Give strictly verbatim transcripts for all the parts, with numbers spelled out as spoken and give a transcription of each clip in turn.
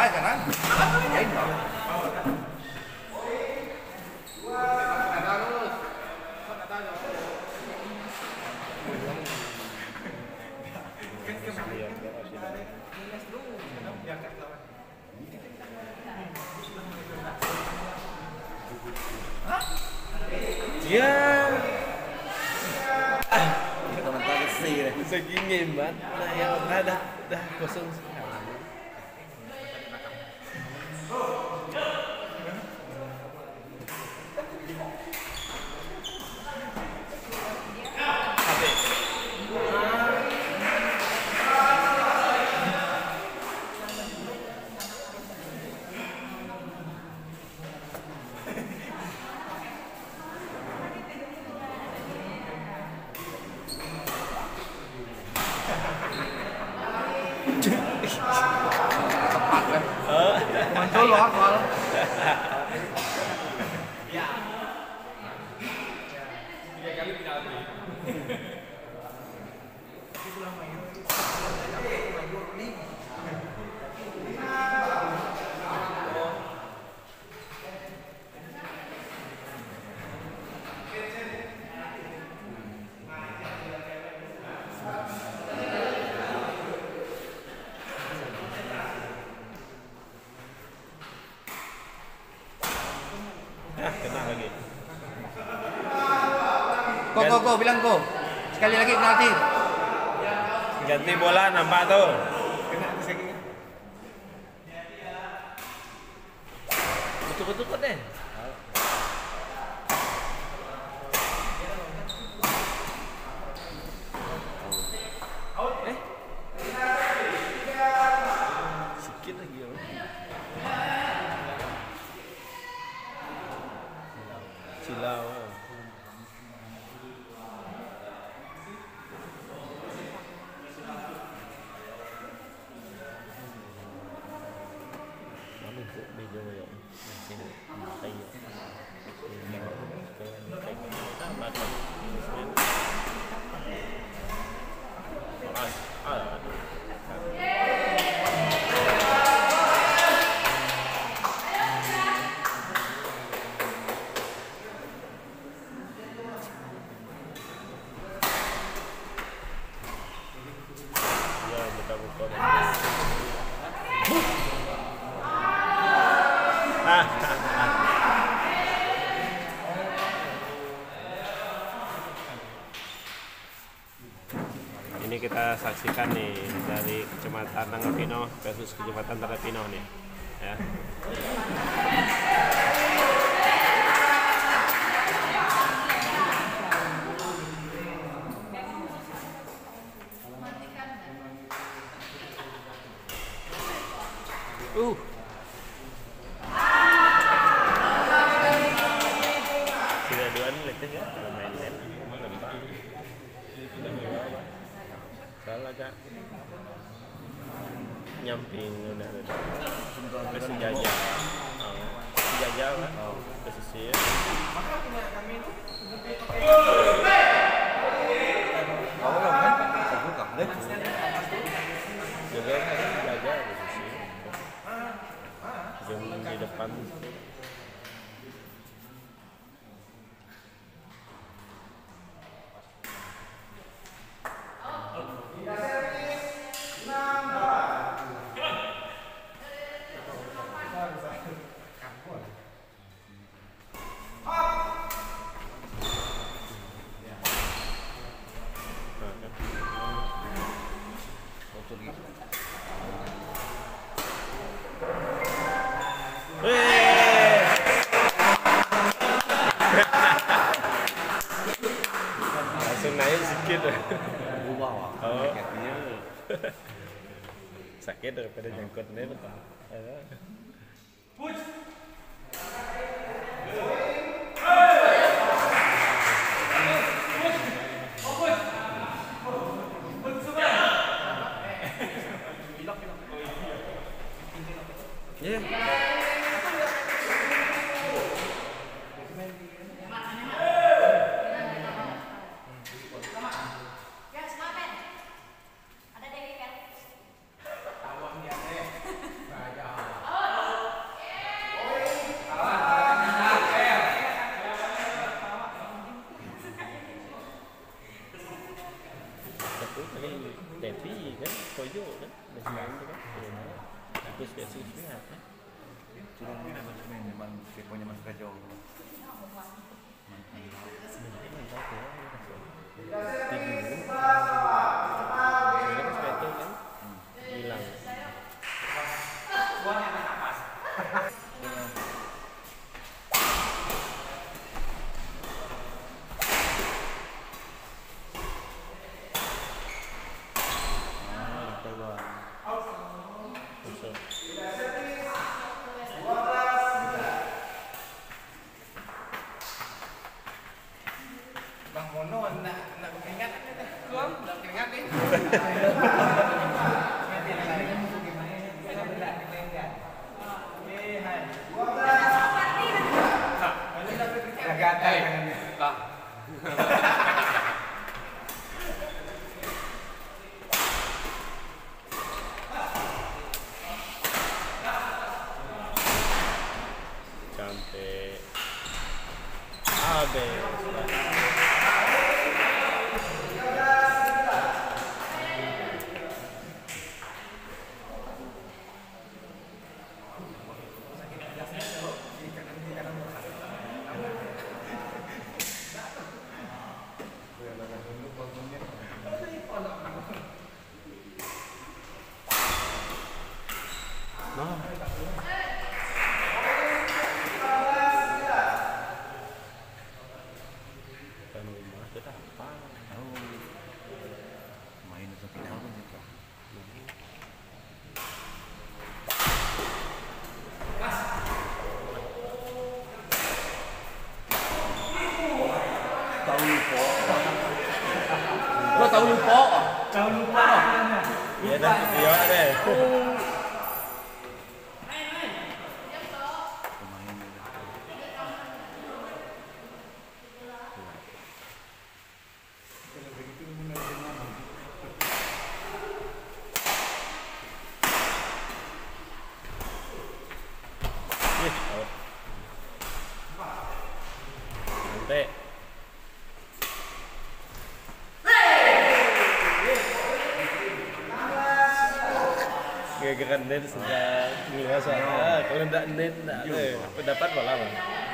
sekarang. Main dong. Ya. Teman-teman sih. Saking ngebat, nah ya udah dah, dah kosong sekarang. Tepat kan? Muncul loh soal. Tiga kali penalti. Ah, kena lagi. Go go go bilang go. Sekali lagi penalti. Ganti bola nampak tuh. Betul-betul kok deh. Eh? Sikit lagi ya. Silau. Mana tu meja yang sini tay. Ini sekarang macam ah ah. Ya buka-buka. Ah. Ini kita saksikan nih dari Kecamatan Tanggapino versus Kecamatan Tarapino nih, ya. Uh. Sudah dua nih letih ya, main net, lempar. Salah kak. Nyamping udah ada. Masih jajah. Oh. Jajah kan? Oh. Pesisir. Kamu lo kan? Aku kan deh. Jaga kan jajah pesisir. Jam di depan. Langsung naik sedikit. Wow. Oh. Kakinya. Sakit daripada jangkut ini depan. Yeah. sehat ya. Turun ini maksudnya memang tipenya Mas Rejo. Sebenarnya mantap ya. Tinggi dulu. Sebenarnya sepatu kan hilang. Bang Mono nak nak keringat tuang nak keringat ni. Cantik. Habis. Nah. Kan rumah kita apa? Tahu. Main sakit apa gitu. Tahu lupa. Gua tahu lupa. Tahu lupa. Iya dah, iya deh. Ih, out. Santai. Gara-gara net sudah biasa. Ah, kalau tidak net, tidak ada pendapat malah. Bang.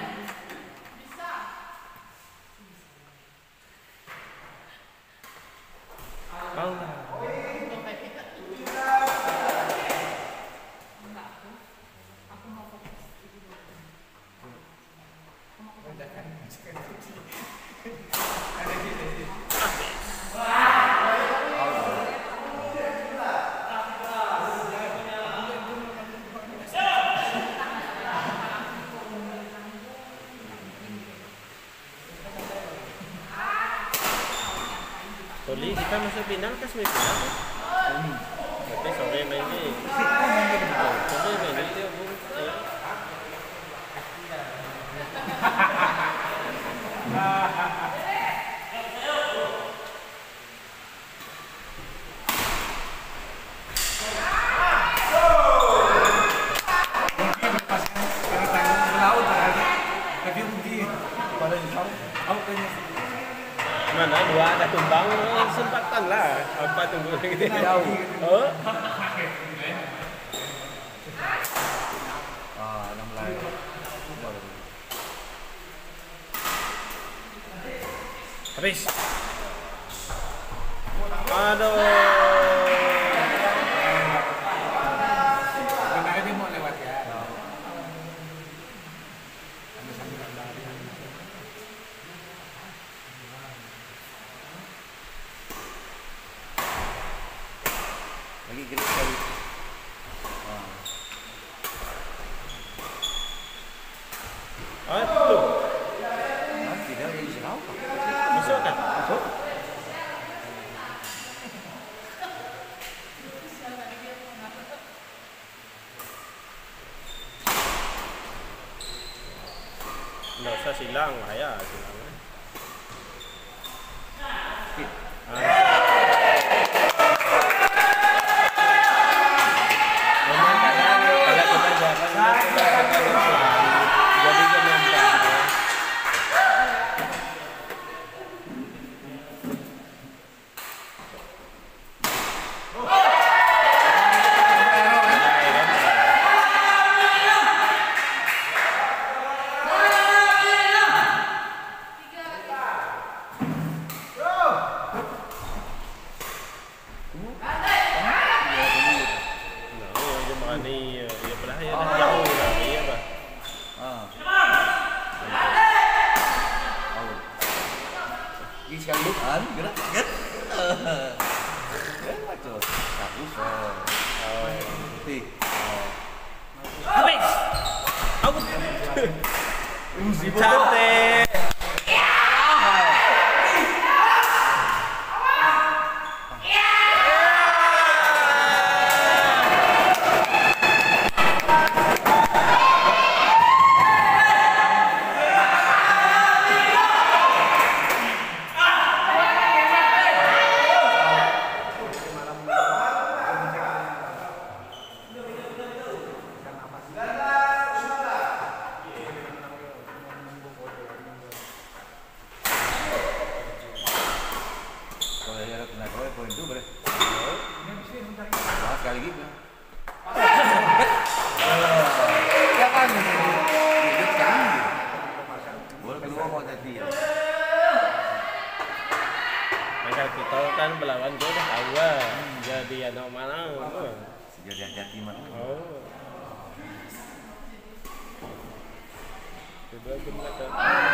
Allah. Toli kita masuk final ke semifinal. Hmm. Tapi sore main di. Sore main di dia bung. Mana dua ada tumbang sempatan lah apa tunggu gitu jauh. Oh. Ah, enam belas. Habis. Aduh. Benar dia mau lewat ya. Lagi gerak sekali. Ah. Aduh. Ah, tidak yang serau. Masuk kan? Masuk. Nggak usah silang, bahaya silang. Ah. Memang kadang kalau kita jalan jadi menempel. lah, ya kan jauh lah, iya bah. Ah. Oh. Ini sekali bukan, gerak, gerak. Gerak tuh, bagus. Oh, putih. Habis. Aku. Uzi Cantik. Sekali gitu. Ya kan, hidup kan. Boleh kedua mau jadi. Maka kita kan melawan dia udah tahu lah. Jadi anak mana? Jadi hati-hati mah. Oh. Kedua jumlah kan.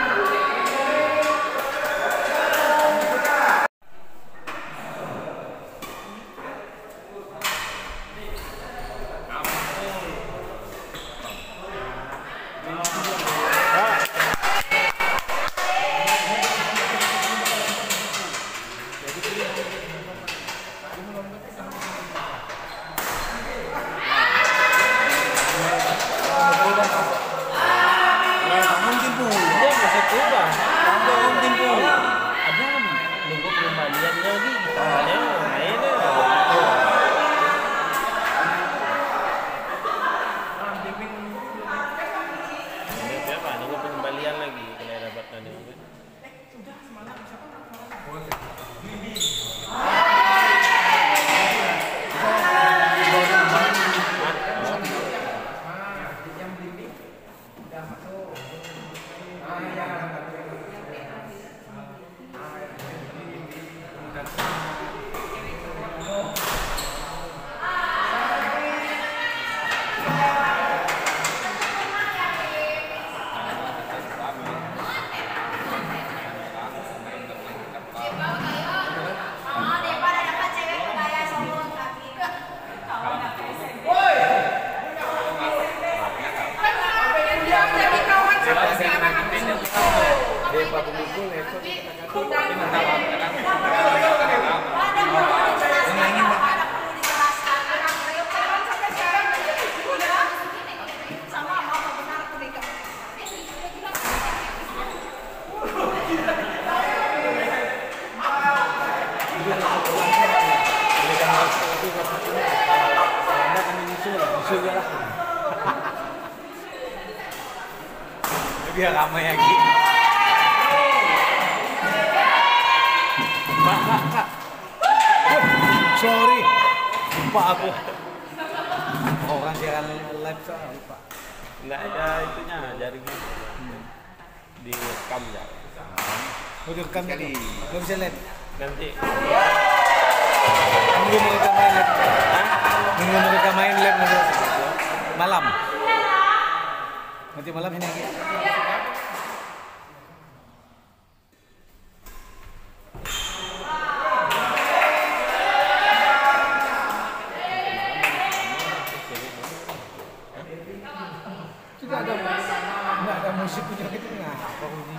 Biar ramai lagi. Kak, kak, kak. Sorry, lupa aku. Orang siaran live soalnya lupa. Enggak ada itunya, jaringnya. Hmm. Direkam ya. Oh, direkam jadi. Nggak bisa live. Nanti. Nunggu mereka main live. Nunggu mereka main live malam. Nanti malam ini lagi. Tidak ada, tidak ada musik punya gitu ngapa ini?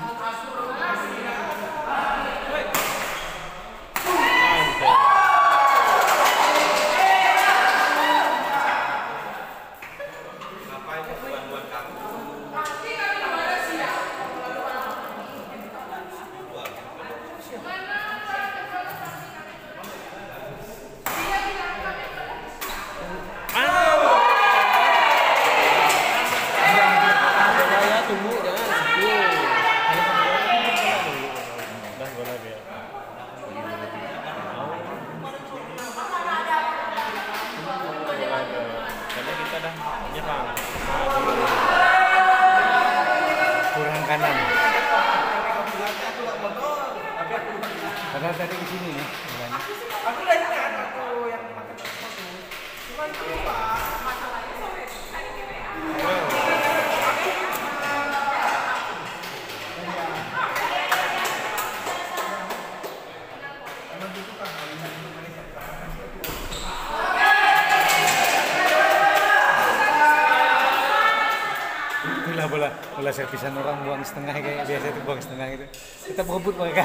Nah, bola bola servisan orang buang setengah kayak biasa itu buang setengah gitu. Kita berebut mereka.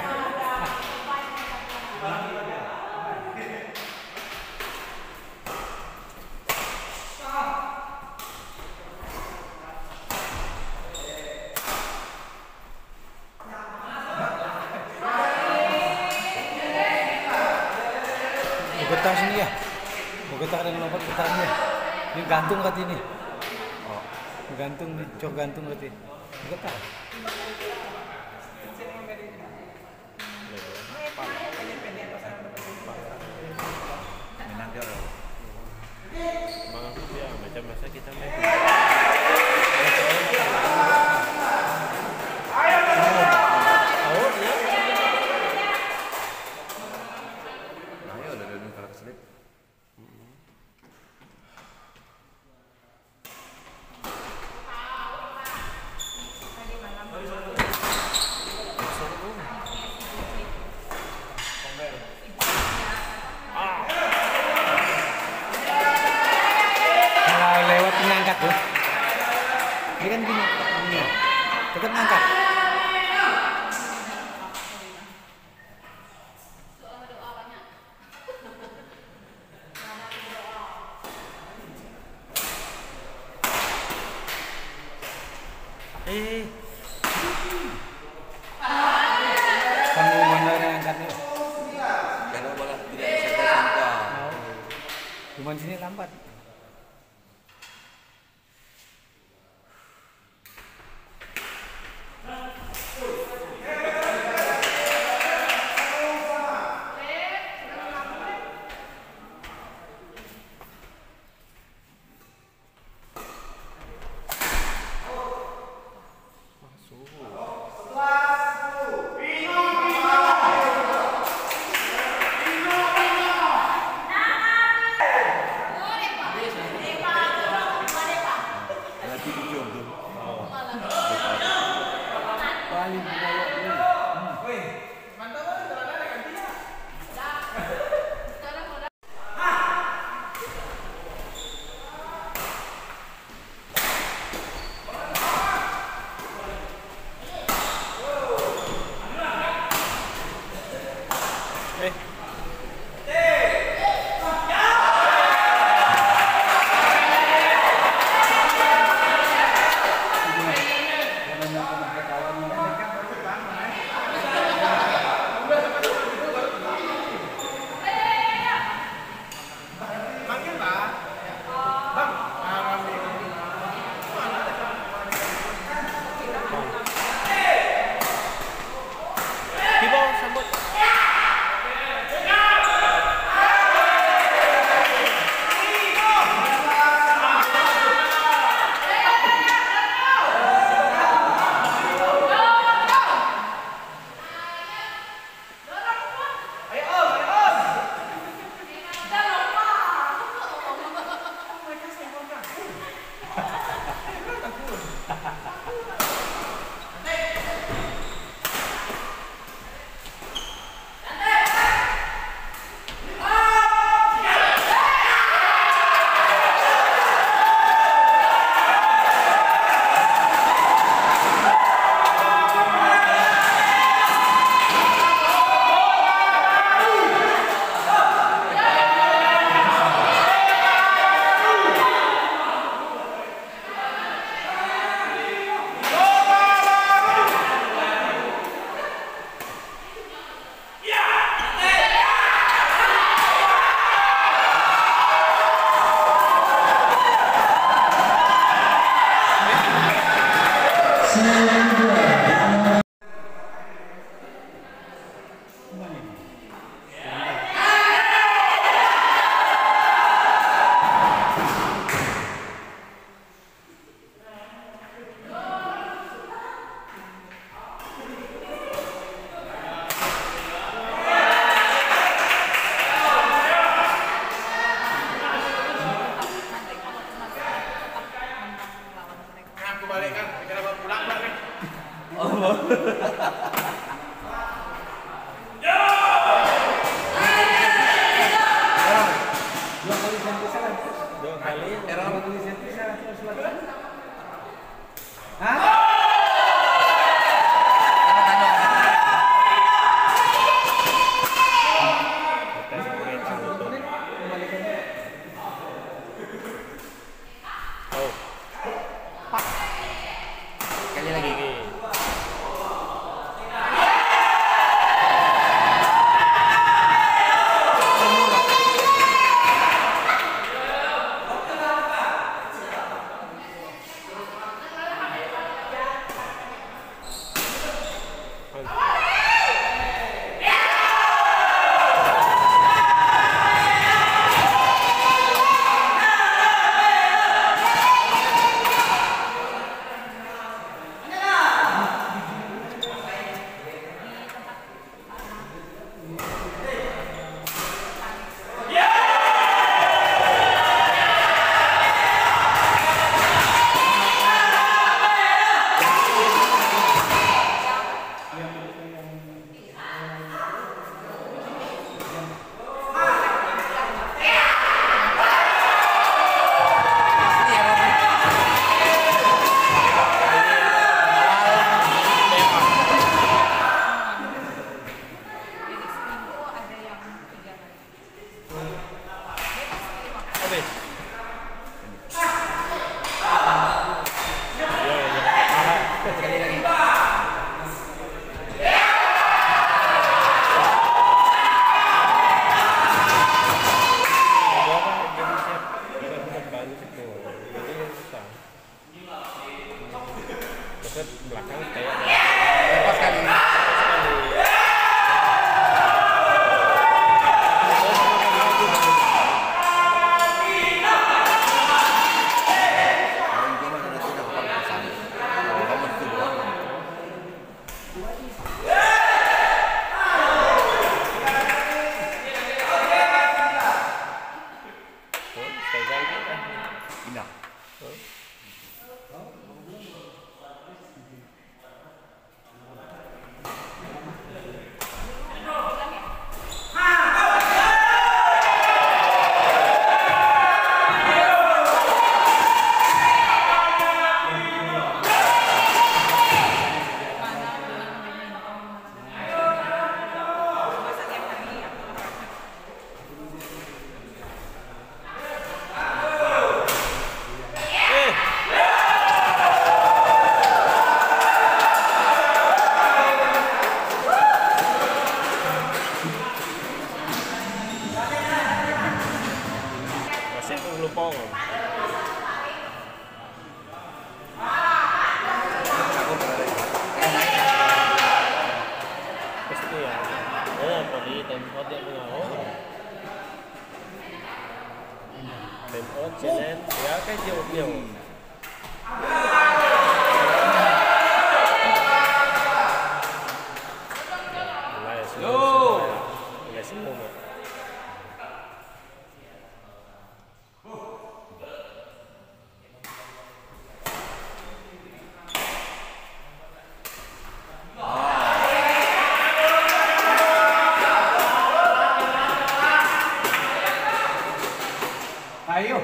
Getar sini ya, mau getar dan lompat getarnya. Ini gantung kat ini. Oh, gantung nih, cok gantung berarti. Getar. Bang aku ya macam masa kita main. Kalau lewat ngangkat tuh. Ini kan gini, gini. Tetap ngangkat. Eh, Kamu benar ngangkatnya. Karena bola tidak bisa tersangka. Cuman sini lambat. Paling Kibo sambut. Dua kali. Hah? ke belakang kayak Lepas kali. sekali. Challenge ya cái chiều nhiều lại xuống lại xuống một Ayo.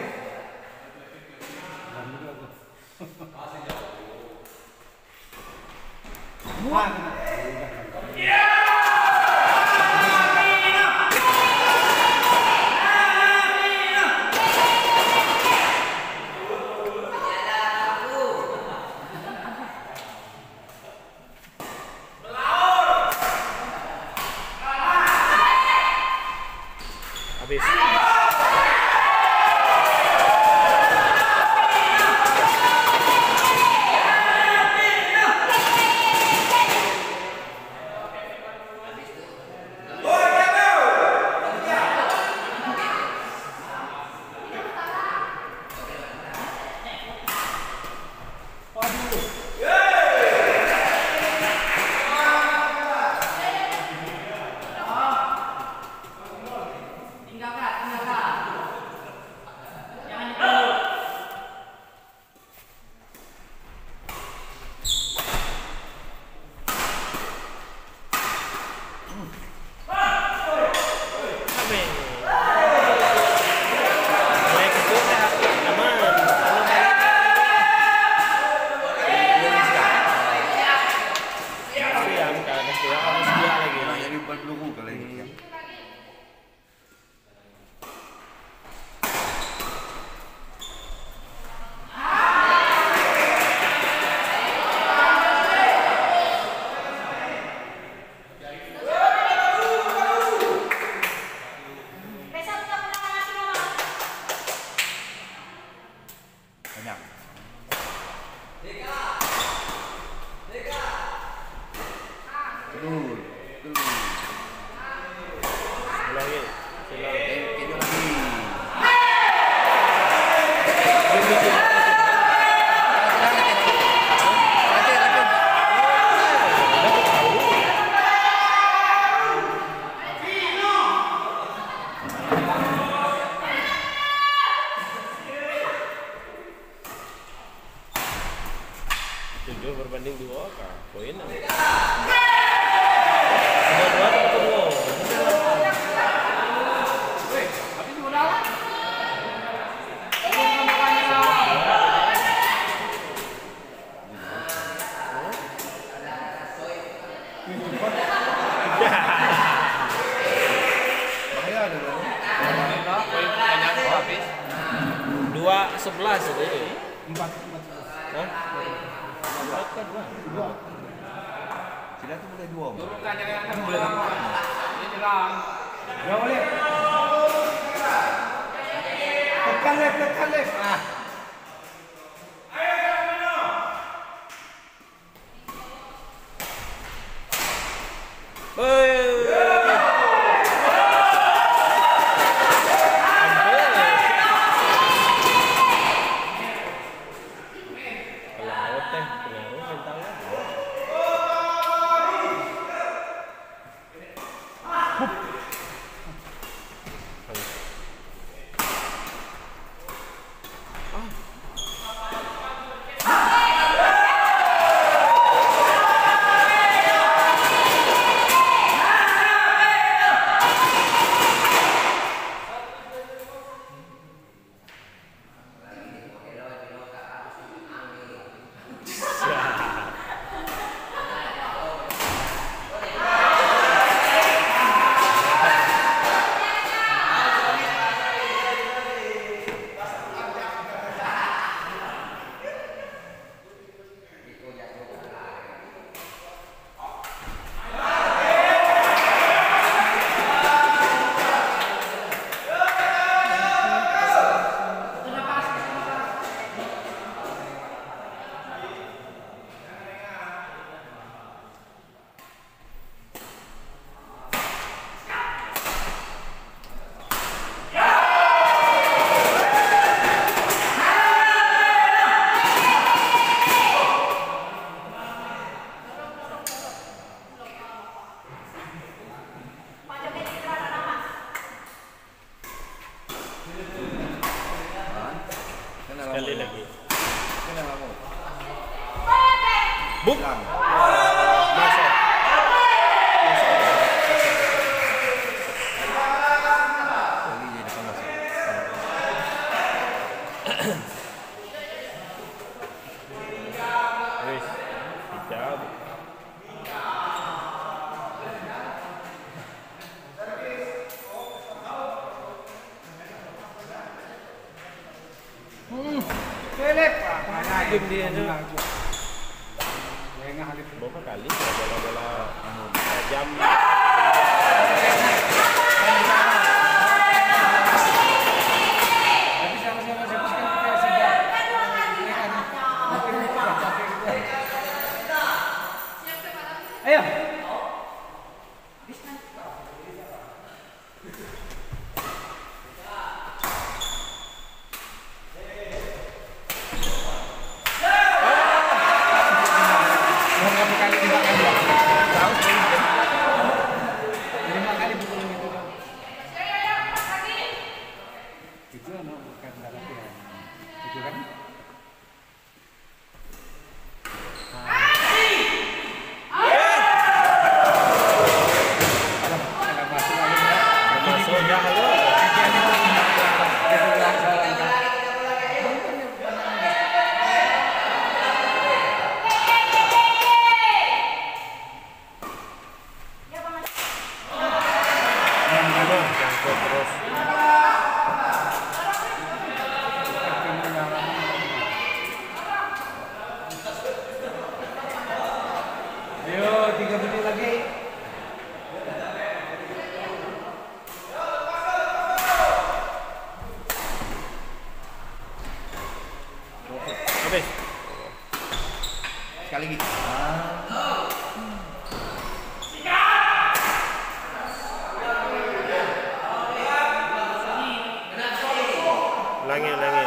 habis. Tujuh berbanding dua kah? Poin apa? Semua dua atau dua? Weh, habis modal. Bahaya ada dong. Poin banyak habis. Dua sebelas itu. Empat. Hah? Empat kan dua. Dua. Tidak tuh boleh dua. Dulu kan jangan boleh. Ini nyerang. Ya boleh. Tekan lek, tekan lek. Ah. teh pengaruh mental. Sekali lagi. Buk. Masuk. Wis, hijab. Philip, mana game dia tu? Berapa kali bola-bola tajam. Ayo. Ayo, tiga menit lagi. Habis. Sekali lagi. Ulangi, ulangi.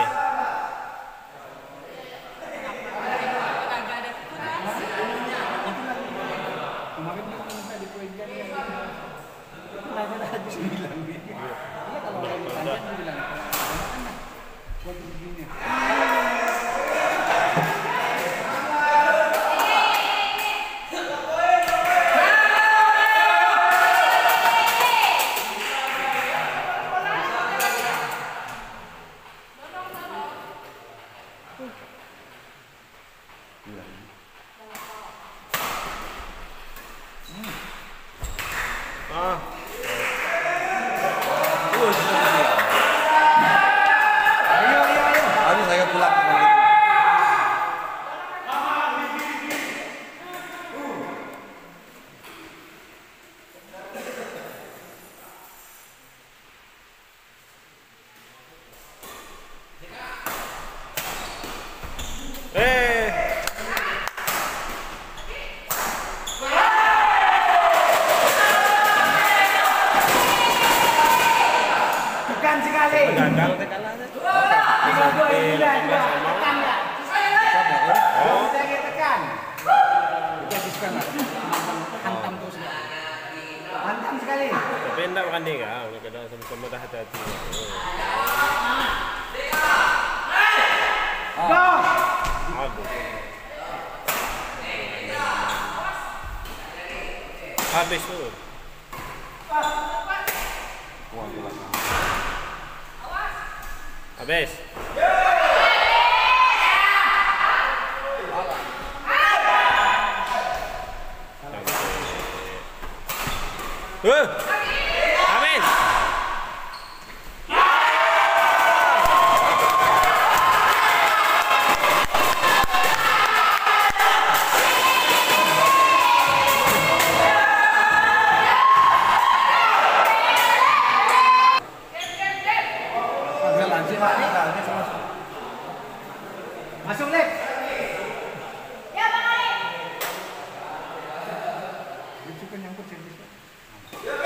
Kemarin kan minta dipoinkan yang nanya tadi bilang dia. Iya kalau lagi tanya dia bilang, "Mana buat begini." Ah. Ayo, ayo, ayo. Harus saya pulang. Eh. Tekan sekali. Gagal tekan lah. Tiga dua, sembilan, dua. Tekan nggak? Siapa, Om? Oh. Kita Kamu dah hati-hati. Ah. Aduh. Habis tuh. Wah, gila. Habis. Eh. Habis. Agak lanjut Pak nih, agak masuk. Masuk, Lek. Ya, Bang Ali. Itu kan nyangkut sini.